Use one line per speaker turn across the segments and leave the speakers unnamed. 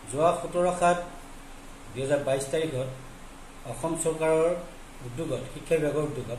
যোৱা 17/7/2022 তাৰিখত অসম চৰকাৰৰ উদ্যোগত শিক্ষা বিভাগৰ উদ্যোগত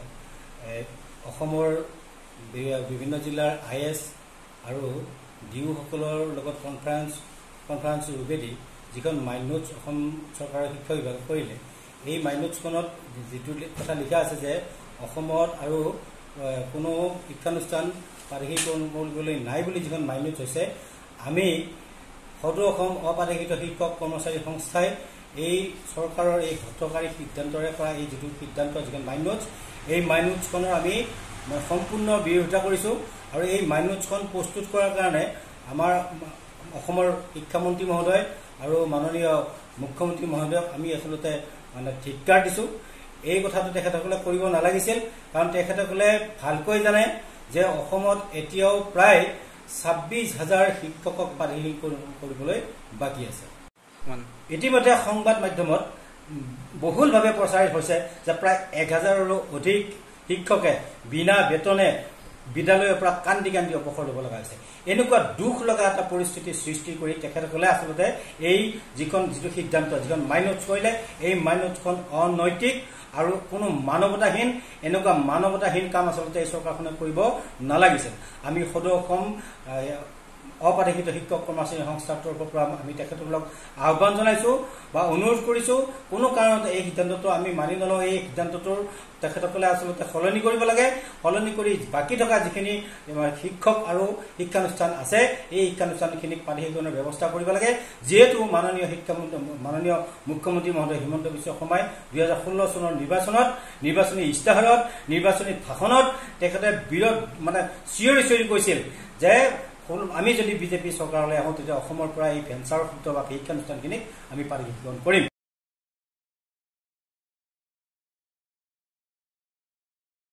অসমৰ বিভিন্ন জিলাৰ IS আৰু ডিউ সকলৰ লগত কনফাৰেন্স যোগেদি যিখন মাইণ্ড নোটছ অসম চৰকাৰৰ শিক্ষা বিভাগে কৰিলে এই মাইণ্ড নোটছখনত যিটো কথা লিখা আছে যে অসমত আৰু কোনো শিক্ষানুষ্ঠান পাৰহিকৰণ কৰিবলৈ নাই বুলি যিখন মাইণ্ড নোটছ হৈছে আমি সদৌ অসম অপাৰহিত শিক্ষক কৰ্মচাৰী সংস্থাই এই চৰকাৰৰ এই হঠকাৰী সিদ্ধান্তৰে পৰা এই যিটো সিদ্ধান্ত যিখন মাইণ্ড নোটছ এই মাইণ্ড নোটছখনৰ আমি সম্পূৰ্ণ বিৰোধিতা কৰিছোঁ আৰু এই মাইণ্ড নোটছখন প্ৰস্তুত কৰাৰ কাৰণে আমাৰ অসমৰ শিক্ষামন্ত্ৰী মহোদয় আৰু মাননীয় মুখ্যমন্ত্ৰী মহোদয়ক আমি আচলতে ধিক্কাৰ দিছোঁ। এই কথাটো তেখেতসকলে কৰিব নালাগিছিল, কাৰণ তেখেতসকলে ভালকৈ জানে যে অসমত এতিয়াও প্ৰায় 26,000 শিক্ষকক পাৰহিল কৰিবলৈ বাকী আছে। ইতিমধ্যে সংবাদ মাধ্যমত বহুলভাৱে প্ৰচাৰিত হৈছে যে প্ৰায় 1000ৰো অধিক শিক্ষকে বিনা বেতনে বিদ্যালয়ৰ পৰা কান্দি অৱসৰ ল'ব লগা হৈছে। এনেকুৱা দুখ লগা এটা পৰিস্থিতি সৃষ্টি কৰি তেখেতসকলে আচলতে এই যিটো সিদ্ধান্ত যিখন মাইণ্ড নোটছ কৰিলে এই মাইণ্ড নোটছখন অনৈতিক আৰু কোনো মানৱতাহীন, এনেকুৱা মানৱতাহীন কাম আচলতে এই চৰকাৰখনে কৰিব নালাগিছিল। আমি সদৌ অসম অপাৰহিত শিক্ষক কৰ্মচাৰী সংস্থাৰ তৰফৰ পৰা আমি তেখেতসকলক আহ্বান জনাইছোঁ বা অনুৰোধ কৰিছোঁ, কোনো কাৰণত এই সিদ্ধান্তটো আমি মানি নলওঁ। এই সিদ্ধান্তটোৰ তেখেতসকলে আচলতে সলনি কৰিব লাগে। সলনি কৰি বাকী থকা যিখিনি শিক্ষক আৰু শিক্ষানুষ্ঠান আছে এই শিক্ষানুষ্ঠানখিনিক পাৰহিকৰণৰ ব্যৱস্থা কৰিব লাগে। যিহেতু মাননীয় মুখ্যমন্ত্ৰী মহোদয় হিমন্ত বিশ্ব শৰ্মাই 2016 চনৰ নিৰ্বাচনী ইস্তাহাৰত নিৰ্বাচনী ভাষণত তেখেতে বিৰোধ চিঞৰি কৈছিল যে আমি যদি বিজেপি চৰকাৰলৈ আহোঁ তেতিয়া অসমৰ পৰা এই ভেঞ্চাৰ শব্দ বা শিক্ষানুষ্ঠানখিনিক আমি পাৰহিকৰণ কৰিম।